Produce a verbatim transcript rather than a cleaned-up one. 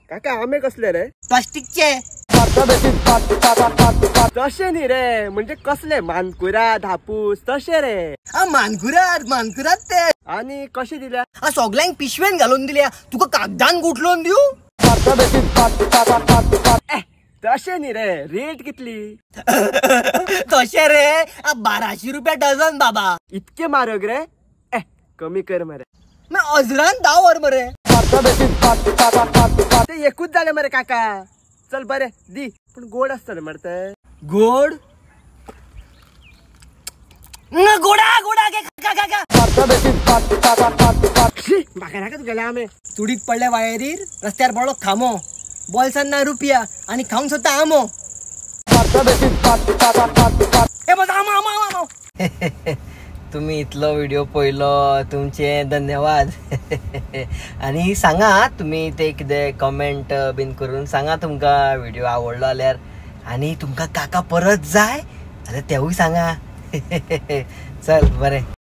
काका आंबे कसले रे? प्लास्टिकचे. तसे नी रे, म्हणजे कसले मानकुराद हापूस तसे रे. हा मानकुराद मानकुराद ते. आणि कशी दिल्या? हा सगळ्यांक पिशवेन घालून दिल्या. तुका कागदान गुठलोन देऊ? तसे नी रे, रेट कितली? तसे रे बाराशे रुपया डझन बाबा. इतके महाग रे? ए कमी कर मरे. मी अजरान दहा वर मरे. ते एकूच झाले मरे काका. चल बरे दी, पण गोड असतं मरत. गोड न गोडा गोडा के काका काका. बाका नाका तुगेले आंबे. तुडीत पडले वायरीर, रस्त्यावर पडलो खामो. बोलसांना रुपया आणि खाऊन स्वतः आमो. हे बघ आमो आमो आमो. तुम्ही इतलो व्हिडिओ पळयलो तुमचे धन्यवाद. आणि सांगा तुम्ही ते कितें कमेंट बीन करून सांगा तुमकां व्हिडिओ आवडलो जाल्यार. आणि तुमकां काका परत जाय जाल्यार तेवूय सांगा. चल बरें.